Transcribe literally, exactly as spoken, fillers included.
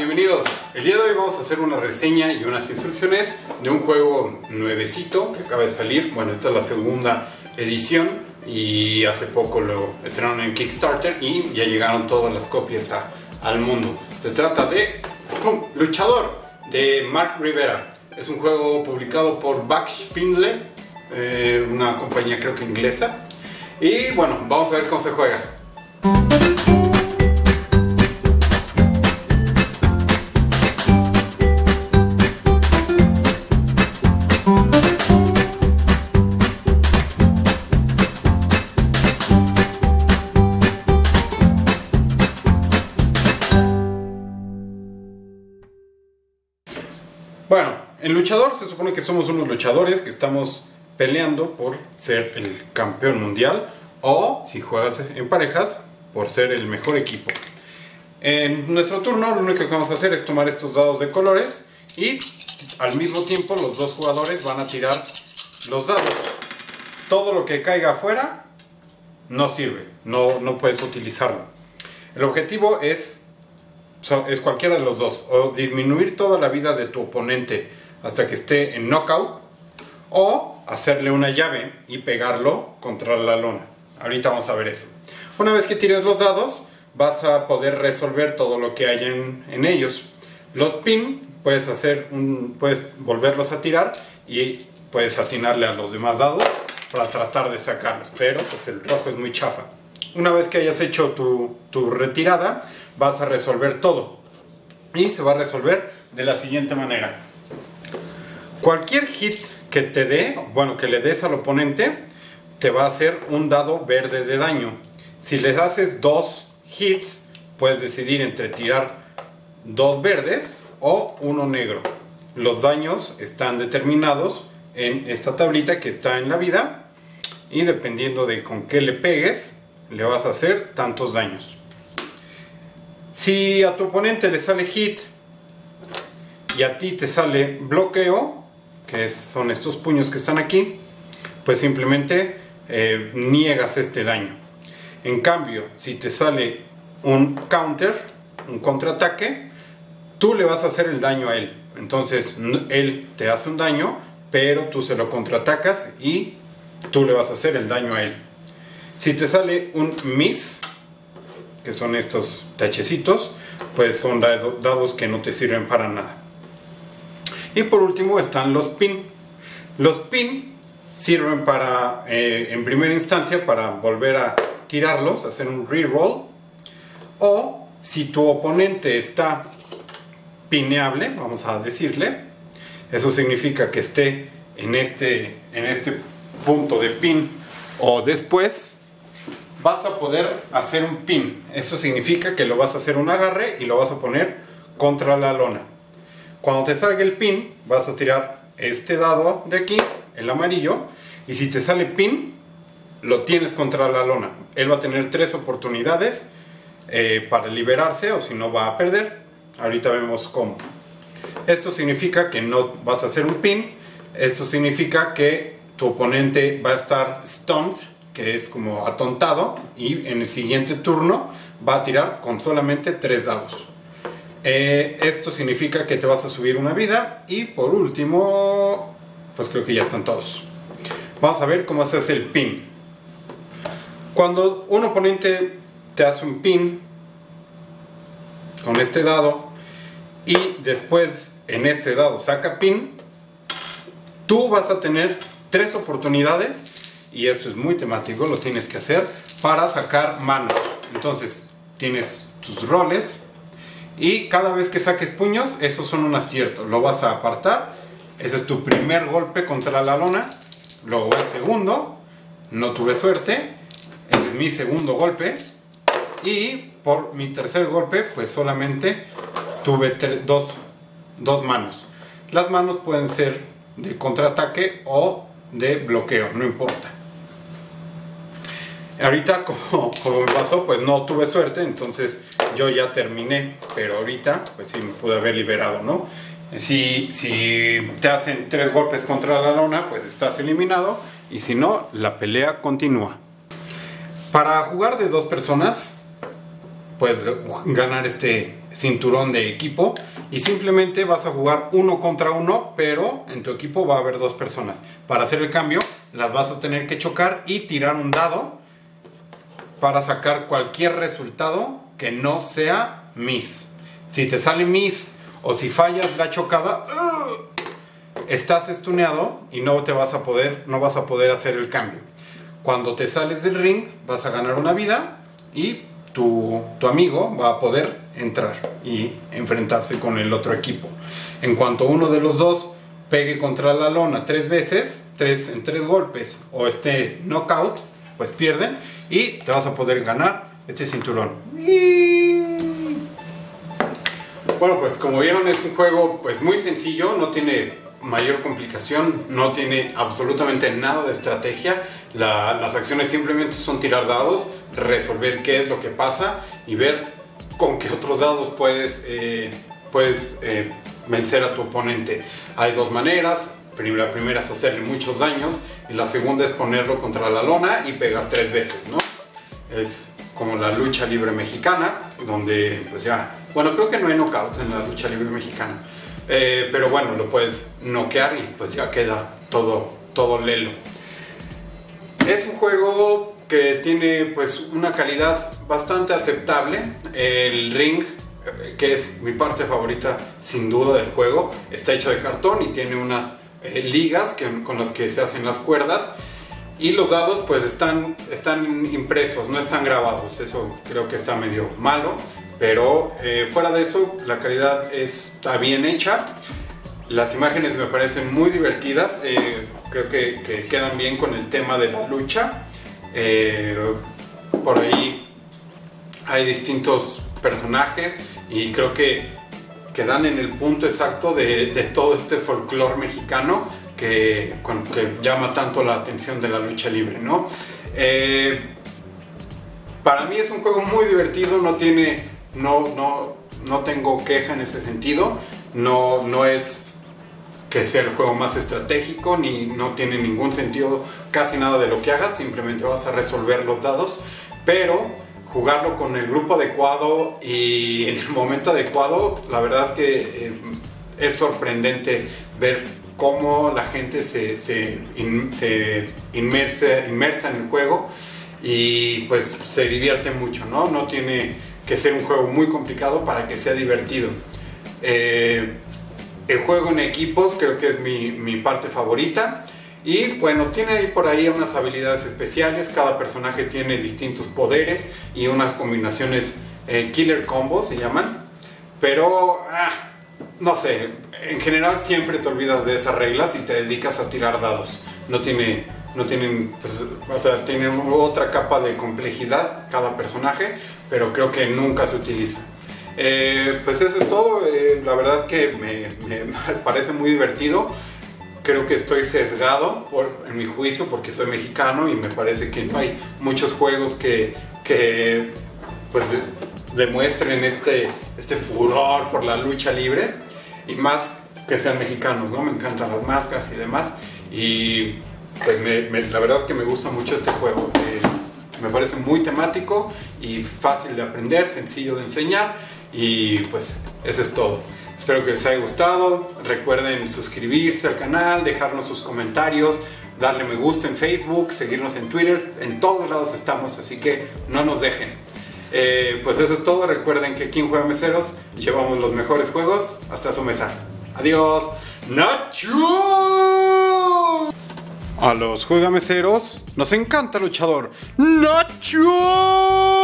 Bienvenidos. El día de hoy vamos a hacer una reseña y unas instrucciones de un juego nuevecito que acaba de salir. Bueno, esta es la segunda edición y hace poco lo estrenaron en Kickstarter y ya llegaron todas las copias a, al mundo. Se trata de ¡pum! Luchador, de Mark Rivera. Es un juego publicado por Backspindle, eh, una compañía creo que inglesa. Y bueno, vamos a ver cómo se juega. Bueno, en luchador se supone que somos unos luchadores que estamos peleando por ser el campeón mundial, o si juegas en parejas, por ser el mejor equipo. En nuestro turno lo único que vamos a hacer es tomar estos dados de colores y al mismo tiempo los dos jugadores van a tirar los dados. Todo lo que caiga afuera no sirve, no, no puedes utilizarlo. El objetivo es es cualquiera de los dos, o disminuir toda la vida de tu oponente hasta que esté en knockout, o hacerle una llave y pegarlo contra la lona. Ahorita vamos a ver eso. Una vez que tires los dados, vas a poder resolver todo lo que hay en, en ellos. Los pin, puedes hacer un, puedes volverlos a tirar y puedes atinarle a los demás dados para tratar de sacarlos, pero pues el rojo es muy chafa. Una vez que hayas hecho tu, tu retirada, vas a resolver todo. Y se va a resolver de la siguiente manera. Cualquier hit que te dé, bueno, que le des al oponente, te va a hacer un dado verde de daño. Si les haces dos hits, puedes decidir entre tirar dos verdes o uno negro. Los daños están determinados en esta tablita que está en la vida. Y dependiendo de con qué le pegues, le vas a hacer tantos daños. Si a tu oponente le sale hit y a ti te sale bloqueo, que es, son estos puños que están aquí, pues simplemente eh, niegas este daño. En cambio, si te sale un counter, un contraataque, tú le vas a hacer el daño a él. Entonces él te hace un daño, pero tú se lo contraatacas y tú le vas a hacer el daño a él. Si te sale un miss, que son estos tachecitos, pues son dados que no te sirven para nada. Y por último están los pin. Los pin sirven para, eh, en primera instancia, para volver a tirarlos, hacer un reroll. O si tu oponente está pineable, vamos a decirle, eso significa que esté en este, en este punto de pin o después, vas a poder hacer un pin. Eso significa que lo vas a hacer un agarre y lo vas a poner contra la lona. Cuando te salga el pin, vas a tirar este dado de aquí, el amarillo, y si te sale pin, lo tienes contra la lona. Él va a tener tres oportunidades eh, para liberarse, o si no va a perder. Ahorita vemos cómo. Esto significa que no vas a hacer un pin. Esto significa que tu oponente va a estar stunned, que es como atontado, y en el siguiente turno va a tirar con solamente tres dados. Eh, esto significa que te vas a subir una vida. Y por último, pues creo que ya están todos. Vamos a ver cómo se hace el pin. Cuando un oponente te hace un pin con este dado y después en este dado saca pin, tú vas a tener tres oportunidades. Y esto es muy temático, lo tienes que hacer para sacar manos. Entonces tienes tus roles y cada vez que saques puños, esos son un acierto. Lo vas a apartar. Ese es tu primer golpe contra la lona. Luego el segundo, no tuve suerte. Ese es mi segundo golpe. Y por mi tercer golpe, pues solamente tuve dos, dos manos. Las manos pueden ser de contraataque o de bloqueo, no importa. Ahorita, como, como me pasó, pues no tuve suerte, entonces yo ya terminé, pero ahorita pues sí me pude haber liberado, ¿no? Si, si te hacen tres golpes contra la lona, pues estás eliminado, y si no, la pelea continúa. Para jugar de dos personas, puedes ganar este, cinturón de equipo y simplemente vas a jugar uno contra uno, pero en tu equipo va a haber dos personas. Para hacer el cambio las vas a tener que chocar y tirar un dado para sacar cualquier resultado que no sea miss. Si te sale miss o si fallas la chocada, ¡uh!, estás estuneado y no te vas a poder, no vas a poder hacer el cambio. Cuando te sales del ring vas a ganar una vida y tu, tu amigo va a poder entrar y enfrentarse con el otro equipo. En cuanto uno de los dos pegue contra la lona tres veces, tres, en tres golpes, o esté knockout, pues pierden y te vas a poder ganar este cinturón. Bueno, pues como vieron es un juego pues muy sencillo, no tiene mayor complicación, no tiene absolutamente nada de estrategia. La, las acciones simplemente son tirar dados, resolver qué es lo que pasa y ver con qué otros dados puedes, eh, puedes eh, vencer a tu oponente. Hay dos maneras. La primera es hacerle muchos daños y la segunda es ponerlo contra la lona y pegar tres veces, ¿no? Es como la lucha libre mexicana, donde pues ya, bueno, creo que no hay knockouts en la lucha libre mexicana, eh, pero bueno, lo puedes noquear y pues ya queda todo, todo lelo. Es un juego que tiene pues una calidad bastante aceptable. El ring, que es mi parte favorita sin duda del juego, está hecho de cartón y tiene unas eh, ligas que, con las que se hacen las cuerdas. Y los dados pues están, están impresos, no están grabados. Eso creo que está medio malo, pero eh, fuera de eso la calidad está bien hecha. Las imágenes me parecen muy divertidas, eh, creo que, que quedan bien con el tema de la lucha. Eh, por ahí hay distintos personajes y creo que, que dan en el punto exacto de, de todo este folclore mexicano que, con, que llama tanto la atención de la lucha libre, ¿no? Eh, para mí es un juego muy divertido, no tiene, no, no, no tengo queja en ese sentido, no, no es que sea el juego más estratégico, ni no tiene ningún sentido casi nada de lo que hagas, simplemente vas a resolver los dados, pero jugarlo con el grupo adecuado y en el momento adecuado, la verdad que eh, es sorprendente ver cómo la gente se, se, in, se inmersa, inmersa en el juego y pues se divierte mucho, ¿no? No tiene que ser un juego muy complicado para que sea divertido. Eh, el juego en equipos creo que es mi, mi parte favorita. Y bueno, tiene ahí por ahí unas habilidades especiales, cada personaje tiene distintos poderes y unas combinaciones eh, killer combos se llaman, pero ah, no sé, en general siempre te olvidas de esas reglas y te dedicas a tirar dados. No tiene, no tienen, pues, o sea, tienen otra capa de complejidad cada personaje, pero creo que nunca se utiliza. Eh, pues eso es todo, eh, la verdad que me, me parece muy divertido. Creo que estoy sesgado por, en mi juicio porque soy mexicano y me parece que no hay muchos juegos que, que pues, de, demuestren este, este furor por la lucha libre y más que sean mexicanos, ¿no? Me encantan las máscaras y demás y pues me, me, la verdad que me gusta mucho este juego. Eh, me parece muy temático y fácil de aprender, sencillo de enseñar y pues eso es todo. Espero que les haya gustado, recuerden suscribirse al canal, dejarnos sus comentarios, darle me gusta en Facebook, seguirnos en Twitter, en todos lados estamos, así que no nos dejen. Eh, pues eso es todo, recuerden que aquí en Juega Meseros llevamos los mejores juegos hasta su mesa. Adiós, ¡Nacho! A los Juega Meseros nos encanta luchador, ¡Nacho!